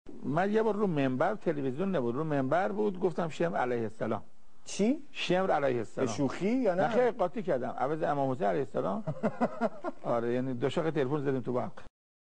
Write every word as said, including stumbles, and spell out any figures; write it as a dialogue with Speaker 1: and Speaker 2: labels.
Speaker 1: من یه بار رو منبر، تلویزیون نبود، رو منبر بود، گفتم شمر علیه السلام.
Speaker 2: چی؟
Speaker 1: شمر علیه السلام.
Speaker 2: به شوخی یا نه؟
Speaker 1: نه خیلی قاطی کردم. عوض امام حسین علیه السلام. آره یعنی دو شاخه تلفن زدیم تو برق.